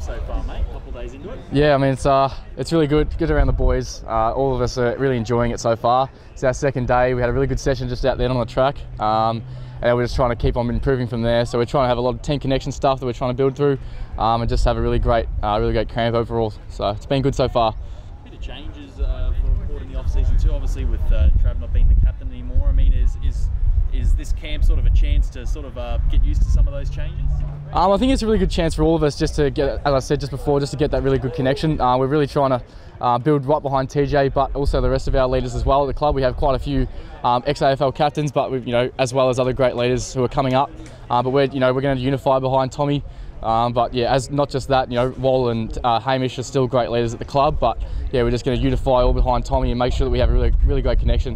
so far, mate? A couple of days into it. Yeah, I mean it's really good around the boys. All of us are really enjoying it so far. It's our second day. We had a really good session just out there on the track, and we're just trying to keep on improving from there. So we're trying to have a lot of team connection stuff that we're trying to build through, and just have a really great camp overall. So it's been good so far. A bit of changes for Port in the off season too. Obviously with Trav not being the captain anymore. I mean, is this camp sort of a chance to sort of get used to some of those changes? I think it's a really good chance for all of us just to get, as I said just before, just to get that really good connection. We're really trying to build right behind TJ, but also the rest of our leaders as well at the club. We have quite a few ex-AFL captains, but we've, as well as other great leaders who are coming up. But we're going to unify behind Tommy. But yeah, as not just that, Wall and Hamish are still great leaders at the club. But yeah, we're just going to unify all behind Tommy and make sure that we have a really great connection.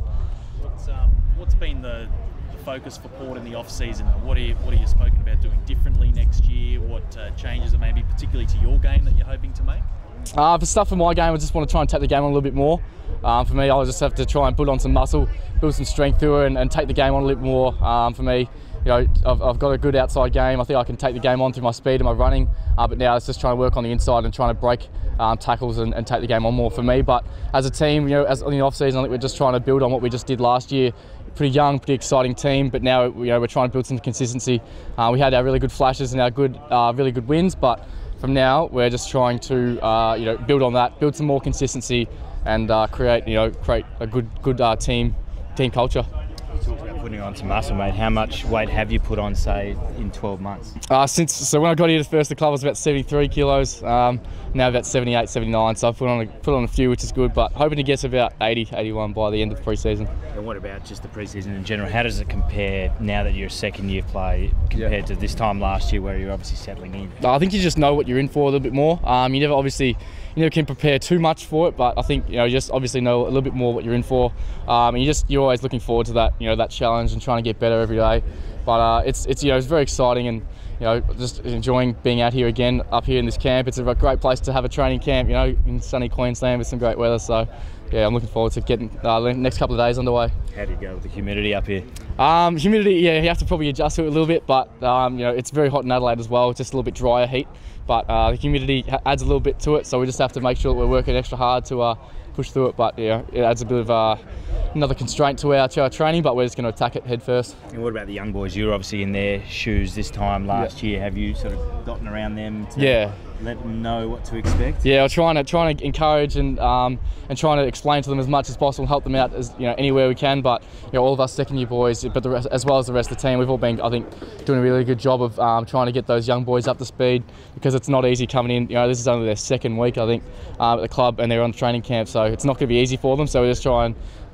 What's been the focus for Port in the off season? What are you spoken about doing differently next year? What changes are maybe particularly to your game that you're hoping to make? For stuff for my game, I just want to try and take the game on a little bit more. For me, I'll just have to try and put on some muscle, build some strength through it, and take the game on a little more. For me, I've got a good outside game. I think I can take the game on through my speed and my running. But now it's just trying to work on the inside and trying to break tackles and take the game on more for me. But as a team, as in the off season, I think we're just trying to build on what we just did last year. Pretty young, pretty exciting team, but now we're trying to build some consistency. We had our really good flashes and our really good wins, but from now we're just trying to build on that, build some more consistency, and create a good team culture. You talked about putting on some muscle, mate. How much weight have you put on, say, in 12 months? So when I got here first, the club was about 73 kilos. Now about 78, 79. So I've put on a few, which is good. But hoping to get to about 80, 81 by the end of the pre-season. And what about just the pre-season in general? How does it compare now that you're a second-year play compared to this time last year, where you're obviously settling in? I think you just know what you're in for a little bit more. You never can prepare too much for it, but I think you just obviously know a little bit more what you're in for, and you're always looking forward to that that challenge and trying to get better every day. But it's very exciting, and just enjoying being out here again, up here in this camp. It's a great place to have a training camp, in sunny Queensland with some great weather. So yeah, I'm looking forward to getting the next couple of days underway. How do you go with the humidity up here? Humidity, yeah, you have to probably adjust to it a little bit, but it's very hot in Adelaide as well. It's just a little bit drier heat, but the humidity adds a little bit to it, so we just have to make sure that we're working extra hard to push through it. But yeah, it adds a bit of another constraint to our training, but we're just going to attack it head first. And what about the young boys? You were obviously in their shoes this time last year. Have you sort of gotten around them to let them know what to expect? Yeah, I'm trying to encourage and trying to explain to them as much as possible, help them out as anywhere we can. But all of us second-year boys, but the rest, as well as the rest of the team, we've all been, I think, doing a really good job of trying to get those young boys up to speed, because it's not easy coming in. This is only their second week, I think, at the club, and they're on training camp, so it's not going to be easy for them. So we're just trying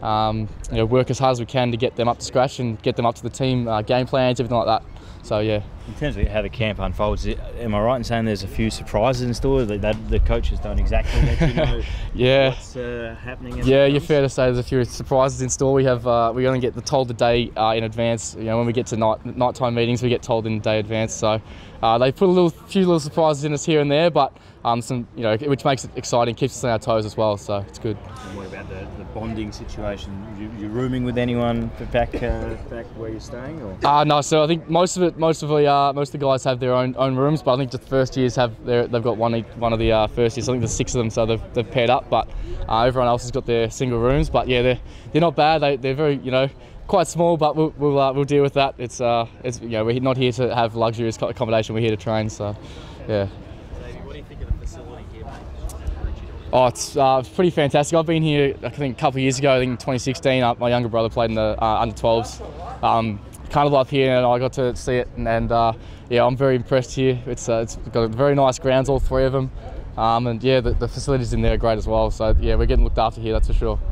work as hard as we can to get them up to scratch and get them up to the team game plans, everything like that. So yeah. In terms of how the camp unfolds, am I right in saying there's a few surprises in store that the coaches don't exactly let you know what's happening? You're fair to say there's a few surprises in store. We only get told the day in advance. When we get to nighttime meetings, we get told in the day advance. So they put a few little surprises in us here and there, but some which makes it exciting, keeps us on our toes as well. So it's good. And what about the bonding situation? You rooming with anyone back where you're staying? Or? No. So I think most of the guys have their own rooms, but I think the first years they've got one of the first years. I think there's 6 of them, so they've paired up. But everyone else has got their single rooms. But yeah, they're not bad. They're very quite small, but we'll deal with that. It's we're not here to have luxurious accommodation. We're here to train. So yeah. What do you think of the facility here, mate? Oh, it's pretty fantastic. I've been here, I think, a couple of years ago. I think in 2016, my younger brother played in the under 12s. Kind of up here, and I got to see it, and yeah, I'm very impressed here. It's got very nice grounds, all 3 of them, and yeah, the facilities in there are great as well. So yeah, we're getting looked after here, that's for sure.